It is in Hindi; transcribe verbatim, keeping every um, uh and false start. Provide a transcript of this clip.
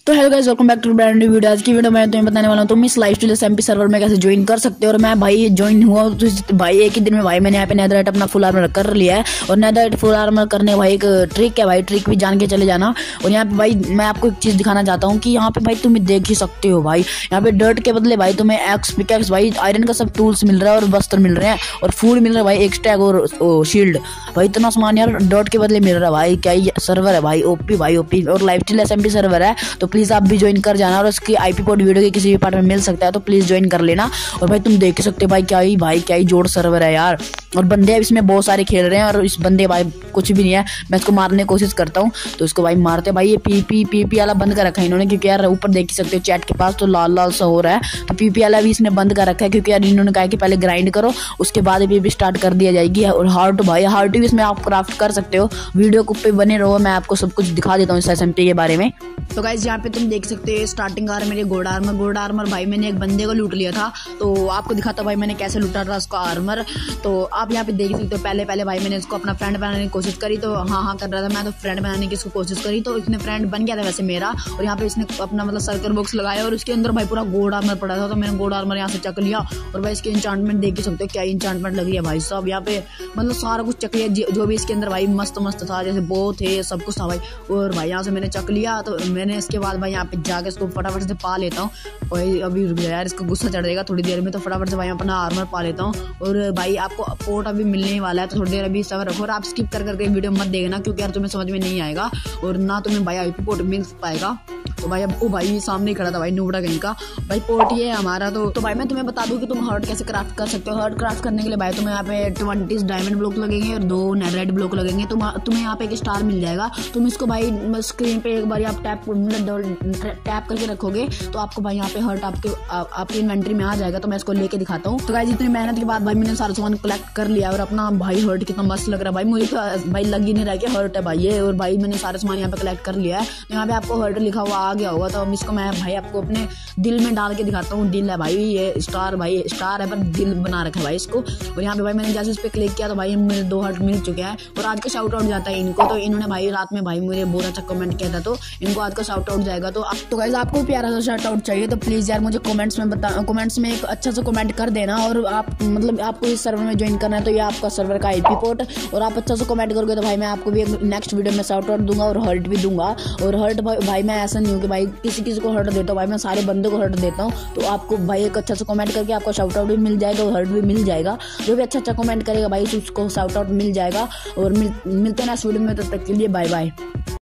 तो hello guys, welcome back to brand new video. आज की वीडियो में तुम्हें बताने वाला हूँ तुम इस लाइफ स्टाइल एमपी सर्वर में कैसे ज्वाइन कर सकते हो। और मैं भाई ज्वाइन हुआ तो भाई एक ही दिन में भाई मैंने यहाँ पे नेदरराइट अपना फुल आर्मर कर लिया है। और नेदरराइट फुल आर्मर करने भाई एक ट्रिक है भाई, ट्रिक भी जान के चले जाना। और यहाँ पे भाई मैं आपको एक चीज़ दिखाना चाहता हूँ कि यहाँ पे भाई तुम्हें देख ही सकते हो भाई, यहाँ पे डर्ट के बदले भाई तुम्हें एक्स पिकैक्स भाई आयरन का सब टूल्स मिल रहा है और वस्त्र मिल रहे हैं और फूड मिल रहा है भाई, एक स्टैग और शील्ड भाई। इतना सामान यार डर्ट के बदले मिल रहा है भाई। क्या ही सर्वर है भाई, ओपी भाई ओपी। और लाइफ स्टाइल एसएमपी सर्वर है, तो प्लीज़ आप भी ज्वाइन कर जाना। और उसकी आईपी पोर्ट वीडियो के किसी भी पार्ट में मिल सकता है, तो प्लीज़ ज्वाइन कर लेना। और भाई तुम देख सकते हो भाई, क्या ही भाई क्या ही जोड़ सर्वर है यार। और बंदे इसमें बहुत सारे खेल रहे हैं और इस बंदे भाई कुछ भी नहीं है। मैं इसको मारने की कोशिश करता हूँ तो इसको भाई मारते भाई। ये पी पी पी पी वाला बंद कर रखा है इन्होंने, क्योंकि यार ऊपर देख सकते हो चैट के पास तो लाल लाल सा हो रहा है। तो पी पी वाला भी इसने बंद कर रखा है, क्योंकि यार इन्होंने कहा कि पहले ग्राइंड करो उसके बाद पी पी स्टार्ट कर दिया जाएगी। और हार्ट भाई हार्ट भी इसमें आप क्राफ्ट कर सकते हो। वीडियो को पे बने रहो, मैं आपको सब कुछ दिखा देता हूँ इस एसएमपी के बारे में। तो गाइस यहाँ पे तुम देख सकते हो स्टार्टिंग आर मेरे गोल्ड आर्मर गोल्ड आर्मर भाई मैंने एक बंदे को लूट लिया था, तो आपको दिखाता भाई मैंने कैसे लूटा था उसका आर्मर। तो आप यहाँ पे देख सकते हो पहले पहले भाई मैंने इसको अपना फ्रेंड बनाने की कोशिश करी, तो हाँ हाँ कर रहा था मैं, तो फ्रेंड बनाने की इसको कोशिश करी तो इसने फ्रेंड बन गया था वैसे मेरा। और यहाँ पे इसने अपना मतलब सर्कल बॉक्स लगाया और उसके अंदर भाई पूरा गोल्ड आर्मर पड़ा था, तो मैंने गोल्ड आर्मर यहाँ से चक लिया। और भाई इसके इंचांटमेंट देख सकते हो क्या इंचांटमेंट लगी है भाई साहब। यहाँ पे मतलब सारा कुछ चक लिया जो भी इसके अंदर भाई मस्त मस्त था, जैसे बो थे सब कुछ था भाई। और भाई यहाँ से मैंने चक लिया, तो मैंने इसके बाद भाई यहाँ पे जाके इसको फटाफट से पा लेता हूँ। भाई अभी रुक जाए यार, इसको गुस्सा चढ़ जाएगा थोड़ी देर में, तो फटाफट से भाई अपना आर्मर पा लेता हूँ। और भाई आपको पोर्ट अभी मिलने वाला है, तो थोड़ी देर अभी सबर रखो और आप स्किप कर करके वीडियो मत देखना, क्योंकि यार तुम्हें समझ में नहीं आएगा और ना तुम्हें भाई आईपी पोर्ट मिल पाएगा। तो भाई अब ओ भाई सामने खड़ा था भाई नूबड़ा कहीं का भाई, पोर्ट ये है हमारा। तो तो भाई मैं तुम्हें बता दूं कि तुम हर्ट कैसे क्राफ्ट कर सकते हो। हर्ट क्राफ्ट करने के लिए भाई तुम्हें यहाँ पे ट्वेंटी डायमंड ब्लॉक लगेंगे और दो नेदरराइट ब्लॉक लगेंगे। तुम तुम्हें यहाँ पे एक स्टार मिल जाएगा। तुम इसको भाई स्क्रीन पे एक बार आप टैप टैप करके रखोगे तो आपको भाई यहाँ पे हर्ट आपके आपकी इन्वेंट्री में आ जाएगा। तो मैं इसको लेके दिखाता हूँ। तो गाइस इतनी मेहनत के बाद भाई मैंने सारा सामान कलेक्ट कर लिया और अपना भाई हर्ट कितना मस्त लग रहा है भाई मुझे, तो भाई लग ही नहीं रहा कि हर्ट है भाई ये। और भाई मैंने सारा सामान यहाँ पे कलेक्ट कर लिया है, तो यहाँ पे आपको हर्ट लिखा हुआ आ गया होगा। तो अब इसको मैं भाई आपको अपने दिल में डाल के दिखाता हूँ। दिल है भाई, ये स्टार भाई स्टार है पर दिल बना रखा है भाई इसको। और यहाँ पे भाई मैंने जैसे इस पे क्लिक किया तो भाई मेरे दो हर्ट मिल चुके हैं। और आज का शाउट आउट जाता है इनको, तो इन्होंने भाई रात में भाई मुझे बहुत अच्छा कमेंट किया था, तो इनको आज का शाउट आउट जाएगा। तो अब तो गाइस आपको प्यारा सा शाउट आउट चाहिए तो प्लीज यार मुझे कमेंट्स में बता कमेंट्स में एक अच्छा सा कमेंट कर देना। और आप मतलब आपको इस सर्वर में ज्वाइन करना है तो ये आपका सर्वर का आईपी पोर्ट, और आप अच्छा सा कमेंट करोगे तो भाई मैं आपको भी एक नेक्स्ट वीडियो में शाउट आउट दूंगा और हर्ट भी दूंगा। और हर्ट भाई, भाई मैं ऐसा नहीं हूँ कि भाई किसी किसी को हर्ट देता हूँ, भाई मैं सारे बंदे को हर्ट देता हूँ। तो आपको भाई एक अच्छा सा कमेंट करके आपको शाउट आउट भी मिल जाएगा और हर्ट भी मिल जाएगा। जो भी अच्छा अच्छा कमेंट करेगा भाई उसको शाउट आउट मिल जाएगा। और मिल, मिलते हैं नेक्स्ट वीडियो में, तब तक के लिए बाय बाय।